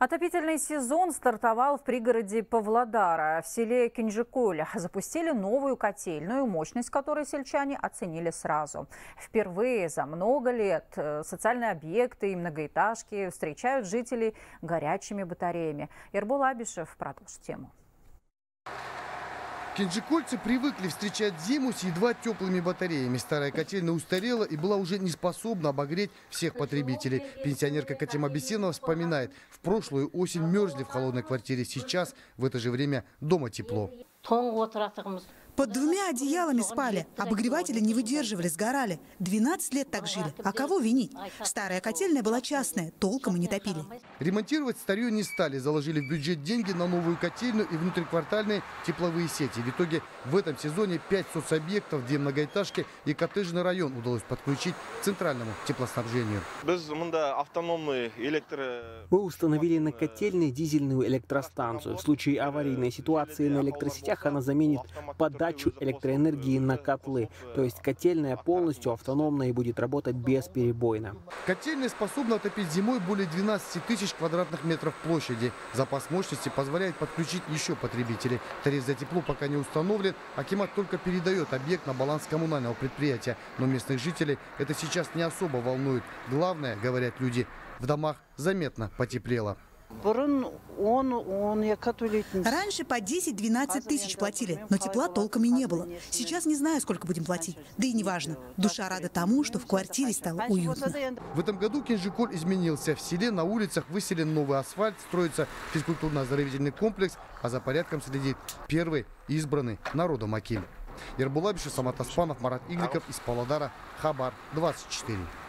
Отопительный сезон стартовал в пригороде Павлодара. В селе Кинжиколь запустили новую котельную, мощность которой сельчане оценили сразу. Впервые за много лет социальные объекты и многоэтажки встречают жителей горячими батареями. Эрбул Абишев продолжит тему. Кинжикольцы привыкли встречать зиму с едва теплыми батареями. Старая котельная устарела и была уже не способна обогреть всех потребителей. Пенсионерка Катима Бесенова вспоминает, в прошлую осень мерзли в холодной квартире. Сейчас в это же время дома тепло. Под двумя одеялами спали, обогреватели не выдерживали, сгорали. 12 лет так жили. А кого винить? Старая котельная была частная, толком и не топили. Ремонтировать старье не стали. Заложили в бюджет деньги на новую котельную и внутриквартальные тепловые сети. В итоге в этом сезоне 5 соцобъектов, 2 многоэтажки и коттеджный район удалось подключить к центральному теплоснабжению. Мы установили на котельной дизельную электростанцию. В случае аварийной ситуации на электросетях она заменит подачу электроэнергии на котлы. То есть котельная полностью автономна и будет работать бесперебойно. Котельная способна отопить зимой более 12 тысяч квадратных метров площади. Запас мощности позволяет подключить еще потребителей. Тариф за тепло пока не установлен. Акимат только передает объект на баланс коммунального предприятия. Но местных жителей это сейчас не особо волнует. Главное, говорят люди, в домах заметно потеплело. Раньше по 10-12 тысяч платили, но тепла толком и не было. Сейчас не знаю, сколько будем платить. Да и не важно. Душа рада тому, что в квартире стало уютно. В этом году Кинжиколь изменился. В селе на улицах выселен новый асфальт, строится физкультурно-оздоровительный комплекс, а за порядком следит первый избранный народом Акиль. Эрбул Абишев, Самат Аспанов, Марат Игликов из Павлодара. Хабар 24.